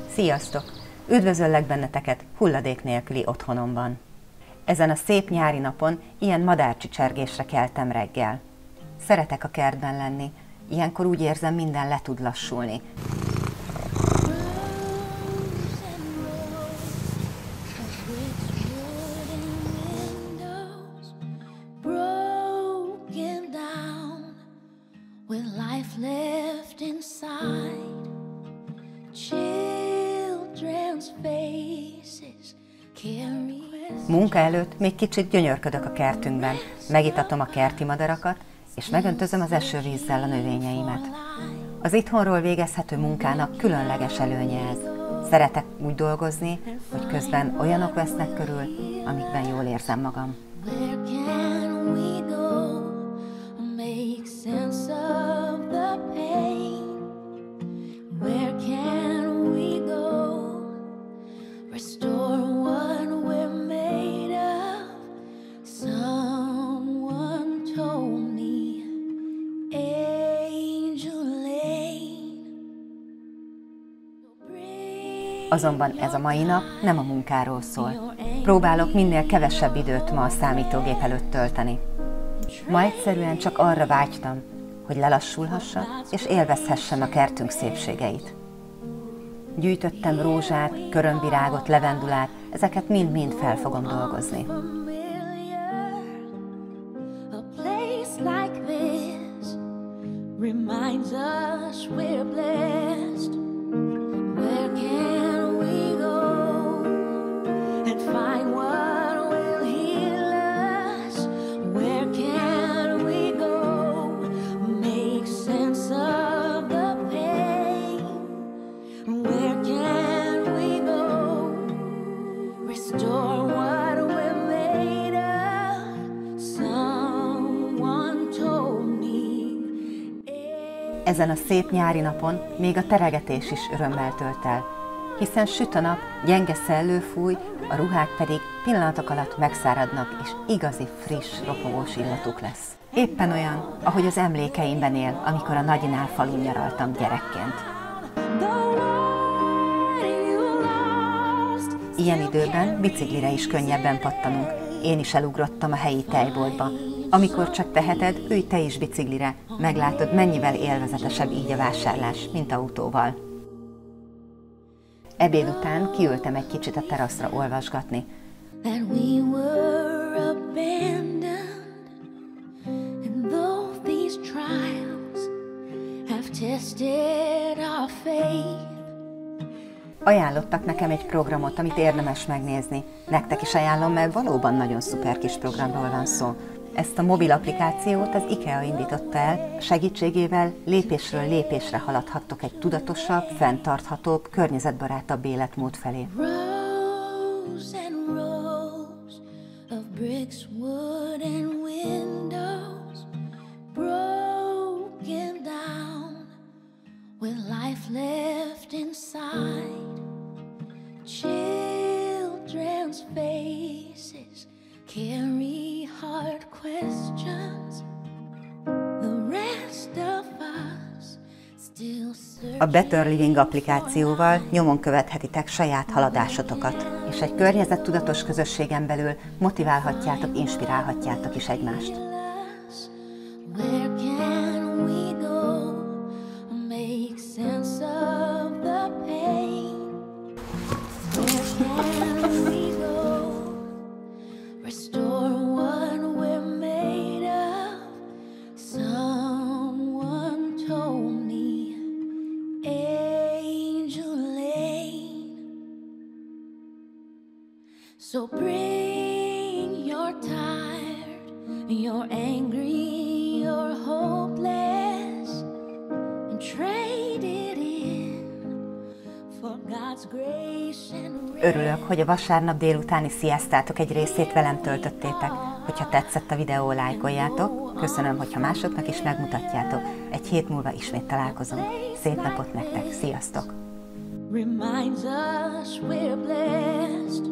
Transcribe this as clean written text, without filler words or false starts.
Sziasztok! Üdvözöllek benneteket hulladék nélküli otthonomban. Ezen a szép nyári napon ilyen madárcsicsergésre keltem reggel. Szeretek a kertben lenni, ilyenkor úgy érzem, minden le tud lassulni. Munka előtt még kicsit gyönyörködök a kertünkben, megitatom a kerti madarakat, és megöntözöm az esővízzel a növényeimet. Az itthonról végezhető munkának különleges előnye ez. Szeretek úgy dolgozni, hogy közben olyanok vesznek körül, amikben jól érzem magam. Azonban ez a mai nap nem a munkáról szól. Próbálok minél kevesebb időt ma a számítógép előtt tölteni. Ma egyszerűen csak arra vágytam, hogy lelassulhassak és élvezhessem a kertünk szépségeit. Gyűjtöttem rózsát, körömvirágot, levendulát, ezeket mind-mind fel fogom dolgozni. Ezen a szép nyári napon még a teregetés is örömmel tölt el, hiszen süt a nap, gyenge szellő fúj, a ruhák pedig pillanatok alatt megszáradnak, és igazi, friss, ropogós illatuk lesz. Éppen olyan, ahogy az emlékeimben él, amikor a Nagyinál falun nyaraltam gyerekként. Ilyen időben biciklire is könnyebben pattanunk. Én is elugrottam a helyi tejboltba. Amikor csak teheted, ülj te is biciklire, meglátod, mennyivel élvezetesebb így a vásárlás, mint autóval. Ebéd után kiültem egy kicsit a teraszra olvasgatni. Ajánlottak nekem egy programot, amit érdemes megnézni. Nektek is ajánlom, mert valóban nagyon szuper kis programról van szó. Ezt a mobil applikációt az IKEA indította el, segítségével lépésről lépésre haladhattok egy tudatosabb, fenntarthatóbb, környezetbarátabb életmód felé. Carry hard questions. The rest of us still a Better Living applikációval nyomon követhetitek saját haladásotokat, és egy környezettudatos közösségen belül motiválhatjátok, inspirálhatjátok is egymást. So bring your tired, your angry, your hopeless, and trade it in for God's grace and Örülök, hogy a vasárnap délutáni sziasztátok egy részét velem töltöttétek. Hogyha tetszett a videó, lájkoljátok. Köszönöm, hogyha másoknak is megmutatjátok. Egy hét múlva ismét találkozunk. Szép napot nektek, sziasztok! reminds us we're blessed.